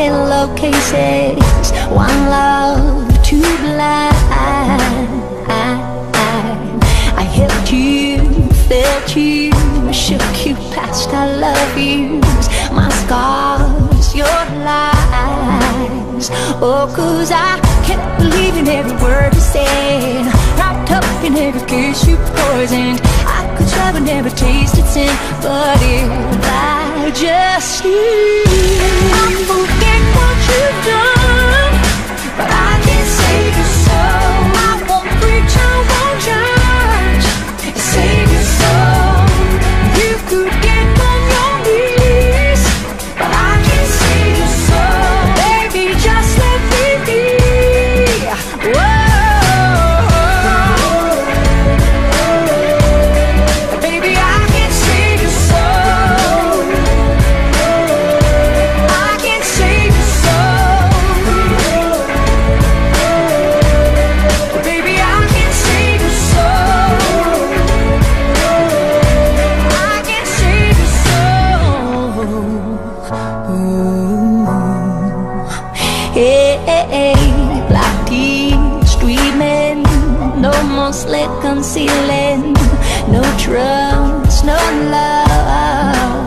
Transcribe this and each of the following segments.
pillowcases, one love, two blind. I held you, felt you, shook you past I love yous, my scars, your lies. Oh, 'cause I kept believing every word you said, wrapped up in every kiss you poisoned. I could try but never tasted sin, but if I just knew, I forget what you've done, but I can't save your soul. I won't preach, I won't judge, save your soul. You could get on your knees, but I can't save your soul. Baby, just let me be. Whoa. Black tea, street men, no more slick concealing, no trust, no love.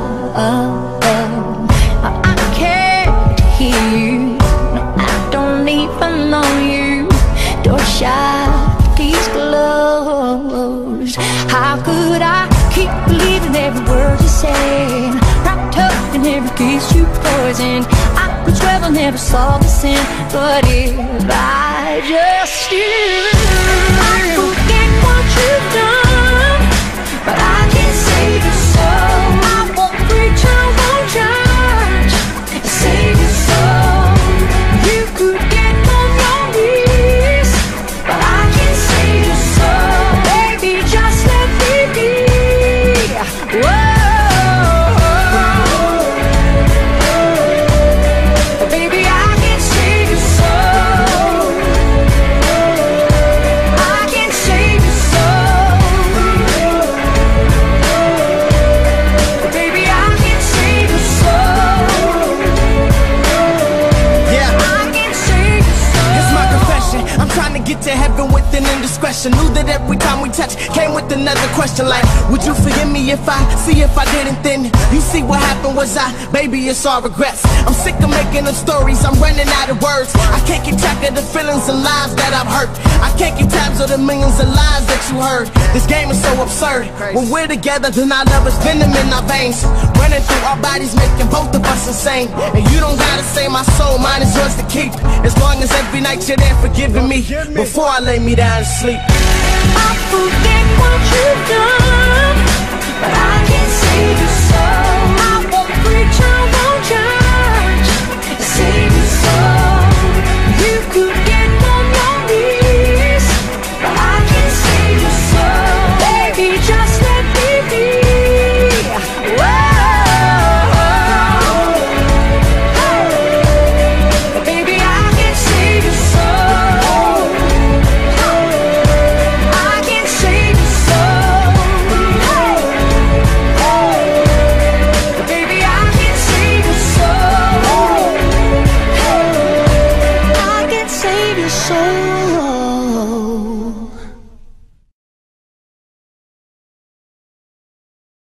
I can't hear you, no, I don't even know you. Door shut, keys closed. How could I keep believing every word you said, wrapped up in every kiss you poisoned? I could swear I never saw the sin, but if I just knew, I forget what you've done, but I can't save your soul. I won't preach, I won't judge, save your soul. You could get on your knees, but I can't save your soul. Baby, just let me be. Whoa. Get to heaven with an indiscretion. Knew that every time we touch came with another question, like, would you forgive me if I didn't? Then you see what happened was baby, it's all regrets. I'm sick of making up stories, I'm running out of words. I can't keep track of the feelings and lives that I've hurt. I can't keep tabs of the millions of lies that you heard. This game is so absurd. When we're together, then our love is venom in our veins, running through our bodies, making both of us insane. And you don't gotta say my soul, mine is yours to keep, as long as every night you're there forgiving me before I lay me down to sleep. I forget what you've done, but I can't save your soul. I won't preach, I won't judge, save your soul. You could get on your knees, but I can't save your soul. Baby, just let me be. Whoa. Soul.